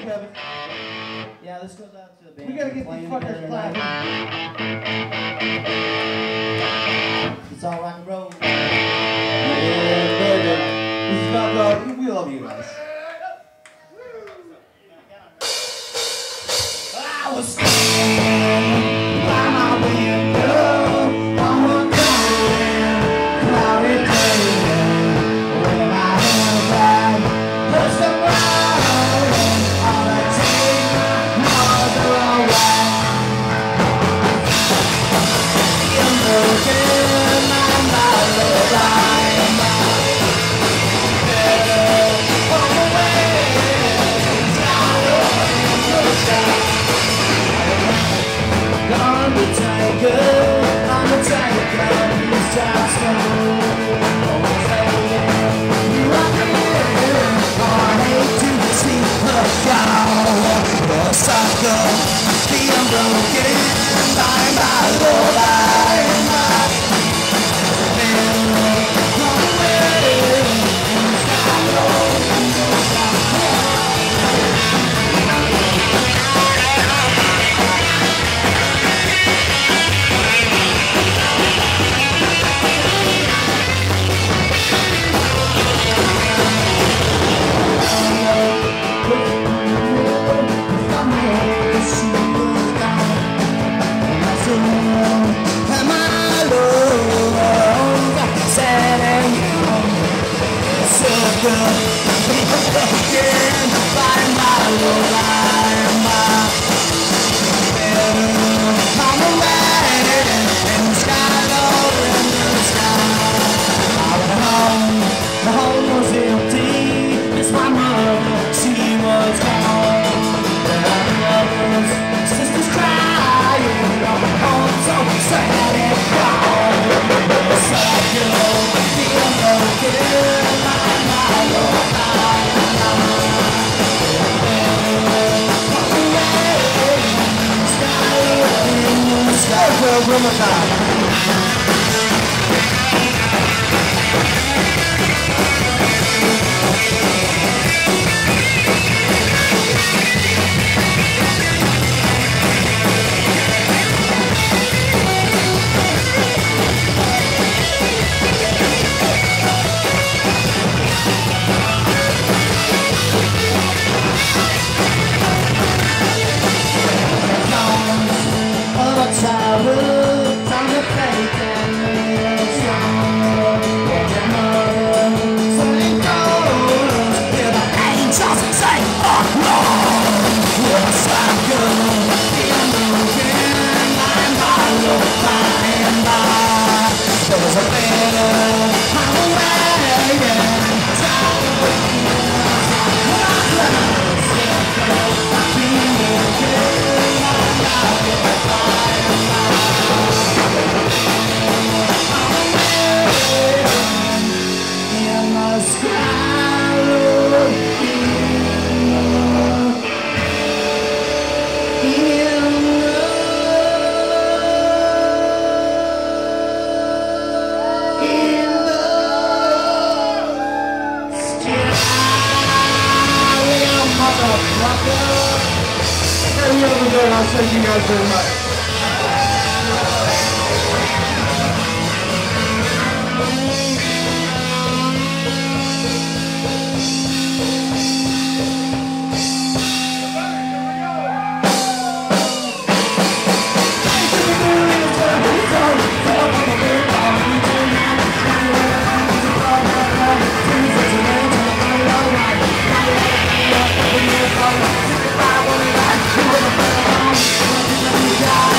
Kevin. Yeah, this goes out to the band. We gotta get these fuckers clapping. It's all rock and roll. Yeah, baby. This is not we love you guys. I was standing by my window on a cold, cloudy day, when my hands back pushed the ground, all I take was the wrong way. You're broken, I'm not alive. On the way, it's not a I'm a tiger, these times always fading. You are here, I hate to see her go. The sucker, the unbroken, by the line. Thank you guys very much. Yeah.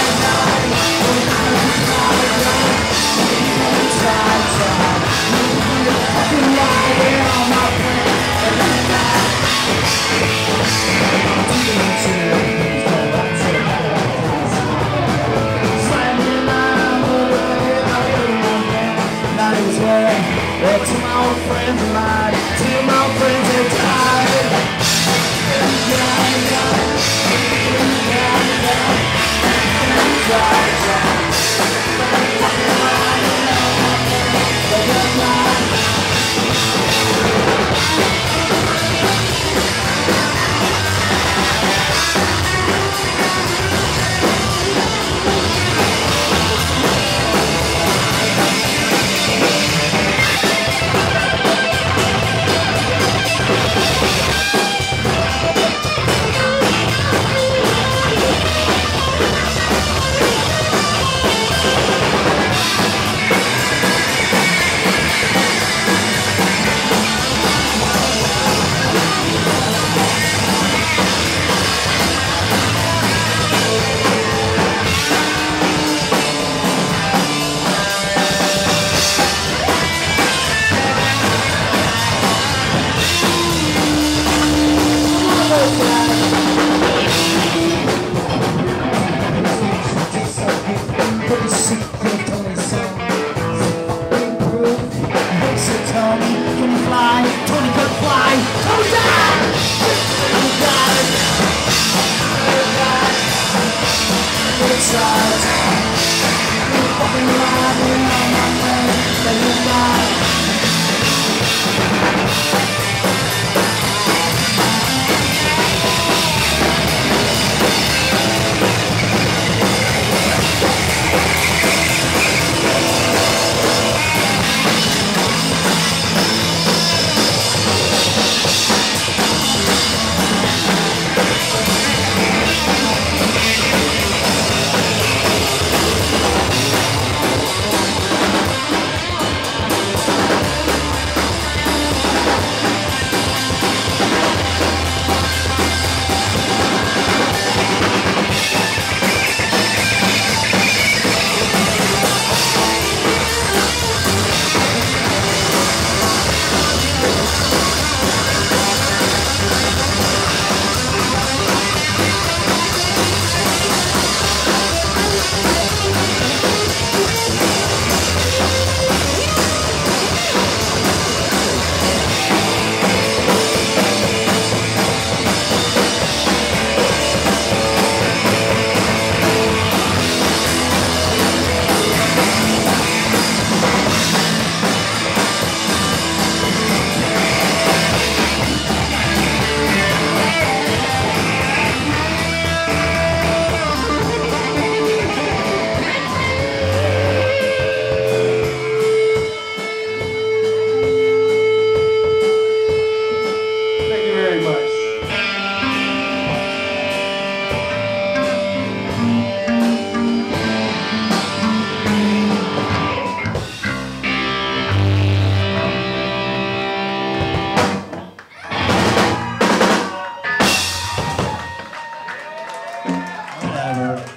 Whatever.